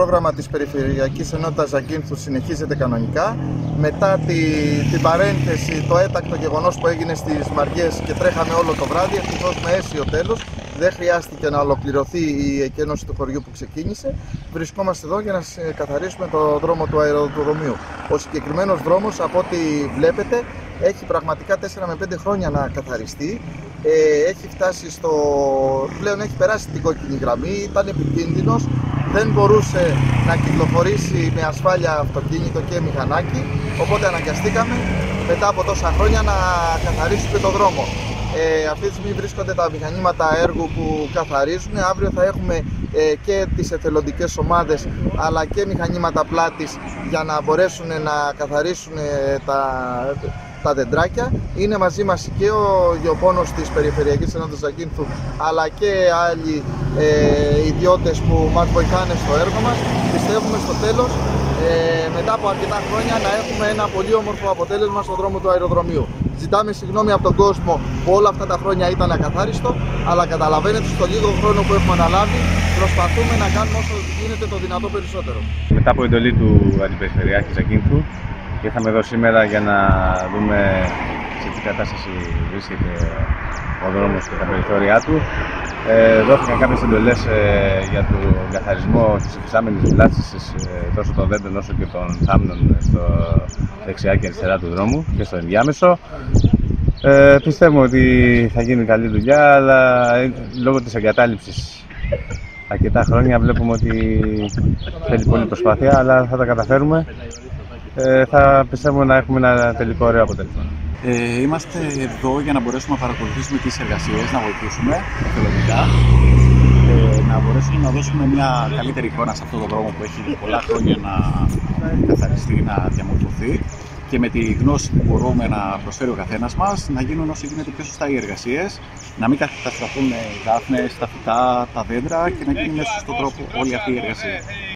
πρόγραμμα της Περιφερειακής Ενότητας Ζακίνθου συνεχίζεται κανονικά. Μετά την παρένθεση, το έτακτο γεγονός που έγινε στις Μαριές και τρέχαμε όλο το βράδυ, ευτυχώς με αίσιο τέλος, δεν χρειάστηκε να ολοκληρωθεί η εκένωση του χωριού που ξεκίνησε. Βρισκόμαστε εδώ για να καθαρίσουμε το δρόμο του αεροδρομίου. Ο συγκεκριμένος δρόμος, από ό,τι βλέπετε, έχει πραγματικά 4 με 5 χρόνια να καθαριστεί. Έχει φτάσει πλέον έχει περάσει την κόκκινη γραμμή, ήταν επικίνδυνος, δεν μπορούσε να κυκλοφορήσει με ασφάλεια αυτοκίνητο και μηχανάκι, οπότε αναγκαστήκαμε μετά από τόσα χρόνια να καθαρίσουμε το δρόμο. Αυτή τη στιγμή βρίσκονται τα μηχανήματα έργου που καθαρίζουν. Αύριο θα έχουμε και τις εθελοντικές ομάδες αλλά και μηχανήματα πλάτης για να μπορέσουν να καθαρίσουν τα δεντράκια. Είναι μαζί μας και ο γεωπόνος της Περιφερειακής Ενότητας Ζακίνθου αλλά και άλλοι ιδιώτες που μας βοηθάνε στο έργο μας. Πιστεύουμε στο τέλος, μετά από αρκετά χρόνια, να έχουμε ένα πολύ όμορφο αποτέλεσμα στον δρόμο του αεροδρομίου. Ζητάμε συγγνώμη από τον κόσμο που όλα αυτά τα χρόνια ήταν ακαθάριστο, αλλά καταλαβαίνετε, στο λίγο χρόνο που έχουμε αναλάβει προσπαθούμε να κάνουμε όσο γίνεται το δυνατό περισσότερο. Μετά από εντολή του Αντιπεριφερειάρχη Ζακίνθου, ήρθαμε εδώ σήμερα για να δούμε σε τι κατάσταση βρίσκεται ο δρόμος και τα περιθώριά του. Δόθηκαν κάποιες εντολές για τον καθαρισμό της υφιστάμενης βλάστησης τόσο των δέντρων όσο και των θάμνων στο δεξιά και αριστερά του δρόμου και στο ενδιάμεσο. Πιστεύουμε ότι θα γίνει καλή δουλειά, αλλά λόγω της εγκατάλειψης αρκετά χρόνια βλέπουμε ότι θέλει πολλή προσπάθεια, αλλά θα τα καταφέρουμε. Θα πιστεύουμε να έχουμε ένα τελικό ωραίο αποτέλεσμα. Είμαστε εδώ για να μπορέσουμε να παρακολουθήσουμε τις εργασίες, να βοηθήσουμε εθελοντικά, να μπορέσουμε να δώσουμε μια καλύτερη εικόνα σε αυτό το δρόμο που έχει πολλά χρόνια να καθαριστεί, να διαμορφωθεί, και με τη γνώση που μπορούμε να προσφέρει ο καθένας μας να γίνουν όσο γίνεται πιο σωστά οι εργασίες, να μην καταστραφούν οι δάφνες, τα φυτά, τα δέντρα και να γίνει με σωστό τρόπο όλη αυτή η εργασία.